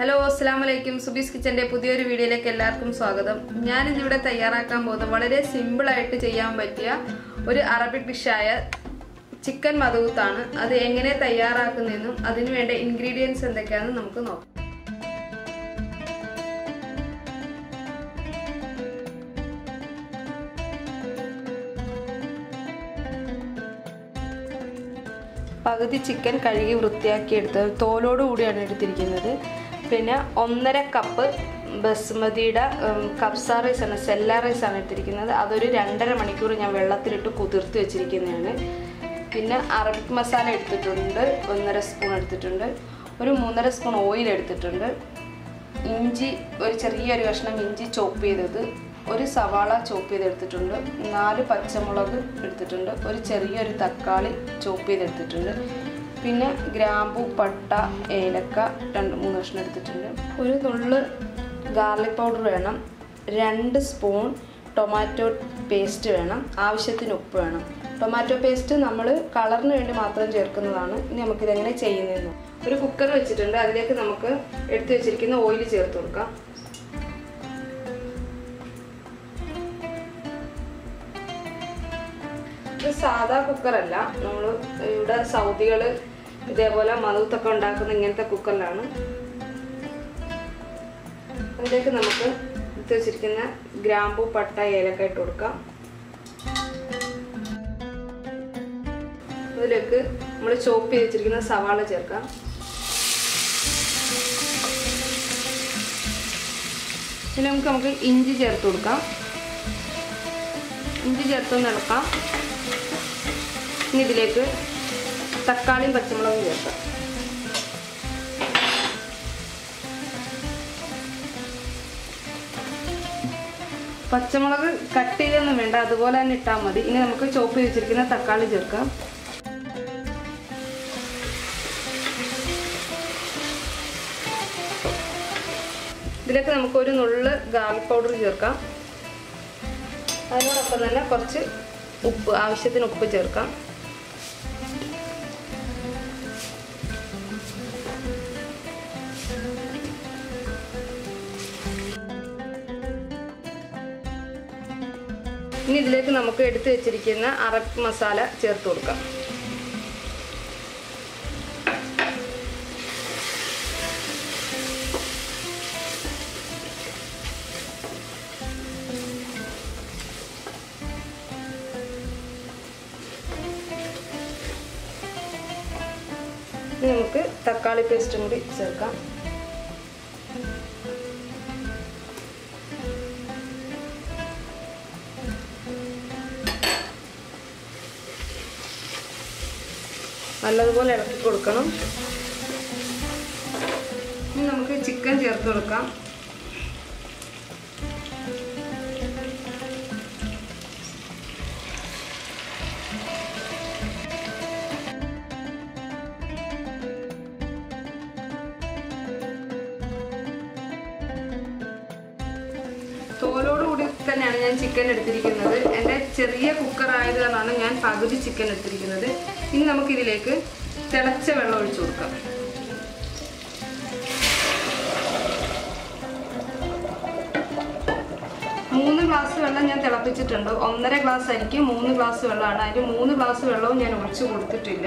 Hello, Assalamualaikum. Subis Kitchen de പുതിയൊരു വീഡിയോയിലേക്ക് എല്ലാവർക്കും സ്വാഗതം. ഞാൻ ഇന്നിവിടെ തയ്യാറാക്കാൻ പോകുന്നത് വളരെ സിമ്പിൾ ആയിട്ട് ചെയ്യാൻ പറ്റിയ ഒരു അറബിക് ഡിഷായ ചിക്കൻ മദ്ഗൂത്ത് ആണ്. അത് എങ്ങനെ തയ്യാറാക്കുന്നതെന്നും അതിനു വേണ്ട ഇൻഗ്രീഡിയൻസ് എന്തൊക്കെയാണെന്ന് നമുക്ക് നോക്കാം. പകുതി ചിക്കൻ കഴുകി വൃത്തിയാക്കി എടുത്ത് തോലോട് കൂടിയാണ് എടുത്തിരിക്കുന്നത്. പിന്നെ 1.5 കപ്പ് ബസ്മതിയുടെ കബ്സ റൈസ് ആണ്, സെല്ല റൈസ് ആണ് എടുത്തിരിക്കുന്നത്. അതൊരു 2.5 മണിക്കൂർ ഞാൻ വെള്ളത്തിലിട്ട് കുതിർത്ത് വെച്ചിരിക്കുന്നതാണ്. പിന്നെ അറബിക് മസാല എടുത്തിട്ടുണ്ട്, 1.5 സ്പൂൺ എടുത്തിട്ടുണ്ട്. ഒരു 3.5 സ്പൂൺ ഓയിൽ എടുത്തിട്ടുണ്ട്. ഇഞ്ചി, ഒരു ചെറിയൊരു കഷ്ണം ഇഞ്ചി ചോപ്പ് ചെയ്തത്, ഒരു സവാള ചോപ്പ് ചെയ്തെടുത്തിട്ടുണ്ട്. 4 പച്ചമുളക് എടുത്തിട്ടുണ്ട്. ഒരു ചെറിയൊരു തക്കാളി ചോപ്പ് ചെയ്തെടുത്തിട്ടുണ്ട്. പിന്നെ ഗ്രാമ്പു, പട്ട, ഏലക്ക 2-3 കഷ്ണം എടുത്തിട്ടുണ്ട്. ഒരു നുള്ള് ഗാർലിക് പൗഡർ വേണം. 2 സ്പൂൺ ടൊമാറ്റോ പേസ്റ്റ് വേണം. ആവശ്യത്തിന് ഉപ്പ് വേണം. ടൊമാറ്റോ പേസ്റ്റ് നമ്മൾ കളറിന് വേണ്ടി മാത്രം ചേർക്കുന്നതാണ്. ഇനി നമുക്കിതെങ്ങനെ ചെയ്യുന്നതെന്ന്. ഒരു കുക്കർ വെച്ചിട്ടുണ്ട്. അതിലേക്ക് നമുക്ക് എടുത്തു വെച്ചിരിക്കുന്ന ഓയിൽ ചേർത്ത് കൊടുക്കാം. ഇത് സാധാ കുക്കറല്ല, നമ്മൾ ഇവിടെ സൗദികൾ ഇതേപോലെ മദ്ഗൂത്തൊക്കെ ഉണ്ടാക്കുന്ന ഇങ്ങനത്തെ കുക്കറിലാണ്. അതിലേക്ക് നമുക്ക് എടുത്ത് വെച്ചിരിക്കുന്ന ഗ്രാമ്പു, പട്ട, ഏലക്ക ഇട്ട് കൊടുക്കാം. അതിലേക്ക് നമ്മൾ ചോപ്പ് ചെയ്ത് വെച്ചിരിക്കുന്ന സവാള ചേർക്കാം. പിന്നെ നമുക്ക് ഇഞ്ചി ചേർത്ത് കൊടുക്കാം. ഇഞ്ചി ചേർത്തൊന്ന് ഇളക്കാം. ഇനി ഇതിലേക്ക് തക്കാളിയും പച്ചമുളകും ചേർക്കാം. പച്ചമുളക് കട്ട് ചെയ്തൊന്നും വേണ്ട, അതുപോലെ തന്നെ ഇട്ടാൽ മതി. ഇനി നമുക്ക് ചോപ്പ് ചെയ്ത് വെച്ചിരിക്കുന്ന തക്കാളി ചേർക്കാം. ഇതിലേക്ക് നമുക്ക് ഒരു നുള്ള് ഗാർലിക് പൗഡർ ചേർക്കാം. അതിനോടൊപ്പം തന്നെ കുറച്ച് ഉപ്പ്, ആവശ്യത്തിന് ഉപ്പ് ചേർക്കാം. ഇനി ഇതിലേക്ക് നമുക്ക് എടുത്തു വെച്ചിരിക്കുന്ന അറബിക് മസാല ചേർത്ത് കൊടുക്കാം. ഇനി നമുക്ക് തക്കാളി പേസ്റ്റും കൂടി ചേർക്കാം. നല്ലതുപോലെ ഇളക്കി കൊടുക്കണം. ഇനി നമുക്ക് ചിക്കൻ ചേർത്ത് കൊടുക്കാം. തോലോടുകൂടി തന്നെയാണ് ഞാൻ ചിക്കൻ എടുത്തിരിക്കുന്നത്. എൻ്റെ ചെറിയ കുക്കർ ആയത് കാരണമാണ് ഞാൻ പകുതി ചിക്കൻ എടുത്തിരിക്കുന്നത്. ഇനി നമുക്കിതിലേക്ക് തിളച്ച വെള്ളം ഒഴിച്ചു കൊടുക്കാം. മൂന്ന് ഗ്ലാസ് വെള്ളം ഞാൻ തിളപ്പിച്ചിട്ടുണ്ട്. 1.5 ഗ്ലാസ് അരിക്ക് 3 ഗ്ലാസ് വെള്ളമാണ്. അതിന് 3 ഗ്ലാസ് വെള്ളവും ഞാൻ ഒഴിച്ചു കൊടുത്തിട്ടില്ല.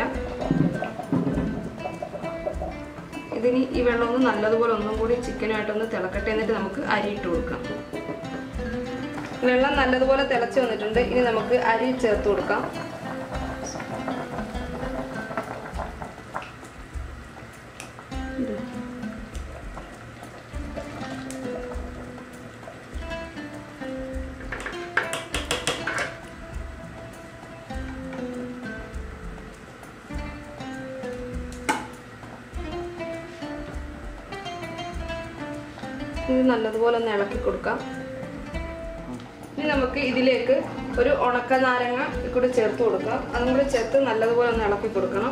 ഇതിന് ഈ വെള്ളം ഒന്ന് നല്ലതുപോലെ ഒന്നും കൂടി ചിക്കനുമായിട്ടൊന്ന് തിളക്കട്ടെ. എന്നിട്ട് നമുക്ക് അരി ഇട്ട് കൊടുക്കാം. വെള്ളം നല്ലതുപോലെ തിളച്ച് വന്നിട്ടുണ്ട്. ഇനി നമുക്ക് അരി ചേർത്ത് കൊടുക്കാം. ഇത് നല്ലതുപോലെ ഒന്ന് ഇളക്കി കൊടുക്കാം. ഇനി നമുക്ക് ഇതിലേക്ക് ഒരു ഉണക്ക നാരങ്ങ കൂടി ചേർത്ത് കൊടുക്കാം. അതും കൂടി ചേർത്ത് നല്ലതുപോലെ ഒന്ന് ഇളക്കി കൊടുക്കണം.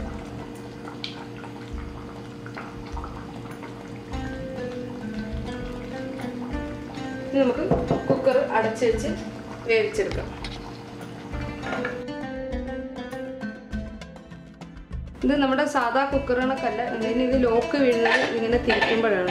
ഇനി നമുക്ക് കുക്കർ അടച്ചു വെച്ച് വേവിച്ചെടുക്കാം. ഇത് നമ്മുടെ സാധാ കുക്കർ കണക്കല്ല. ഇതിന് ഇത് ലോക്ക് വീഴുന്നത് ഇങ്ങനെ തിരിക്കുമ്പോഴാണ്.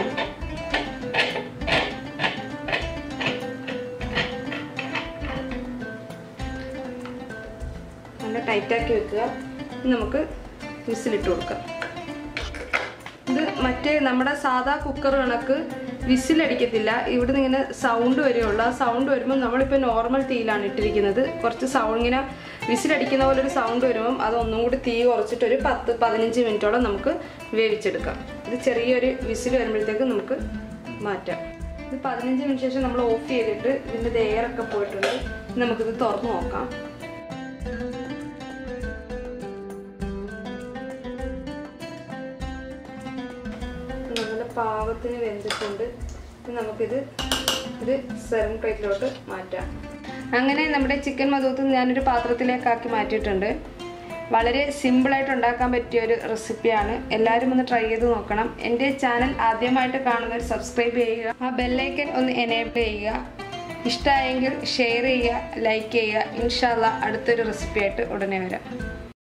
നല്ല ടൈറ്റാക്കി വെക്കുക. നമുക്ക് വിസിലിട്ട് കൊടുക്കാം. ഇത് മറ്റേ നമ്മുടെ സാധാ കുക്കർ കണക്ക് വിസിലടിക്കത്തില്ല. ഇവിടുന്ന് ഇങ്ങനെ സൗണ്ട് വരെയുള്ളൂ. ആ സൗണ്ട് വരുമ്പോൾ നമ്മളിപ്പോൾ നോർമൽ തീയിലാണ് ഇട്ടിരിക്കുന്നത്. കുറച്ച് സൗണ്ട് ഇങ്ങനെ വിസിലടിക്കുന്ന പോലെ ഒരു സൗണ്ട് വരുമ്പം അതൊന്നും കൂടി തീ കുറച്ചിട്ട് ഒരു 10-15 മിനിറ്റോളം നമുക്ക് വേവിച്ചെടുക്കാം. ഇത് ചെറിയൊരു വിസിൽ വരുമ്പോഴത്തേക്ക് നമുക്ക് മാറ്റാം. ഇത് 15 മിനിറ്റ് ശേഷം നമ്മൾ ഓഫ് ചെയ്തിട്ട് ഇതിൻ്റെ എയറൊക്കെ പോയിട്ടുണ്ട്. നമുക്കിത് തുറന്ന് നോക്കാം. നല്ല പാകത്തിന് വെന്തിട്ടുണ്ട്. നമുക്കിത് ഒരു സെർവിങ് പ്ലേറ്റിലോട്ട് മാറ്റാം. അങ്ങനെ നമ്മുടെ ചിക്കൻ മധൂത്ത് ഞാനൊരു പാത്രത്തിലേക്കാക്കി മാറ്റിയിട്ടുണ്ട്. വളരെ സിമ്പിളായിട്ട് ഉണ്ടാക്കാൻ പറ്റിയ ഒരു റെസിപ്പിയാണ്. എല്ലാവരും ഒന്ന് ട്രൈ ചെയ്ത് നോക്കണം. എൻ്റെ ചാനൽ ആദ്യമായിട്ട് കാണുന്നവർ സബ്സ്ക്രൈബ് ചെയ്യുക. ആ ബെല്ലൈക്കൻ ഒന്ന് എനേബിൾ ചെയ്യുക. ഇഷ്ടമായെങ്കിൽ ഷെയർ ചെയ്യുക, ലൈക്ക് ചെയ്യുക. ഇൻഷാ അല്ലാഹ് അടുത്തൊരു റെസിപ്പിയായിട്ട് ഉടനെ വരാം.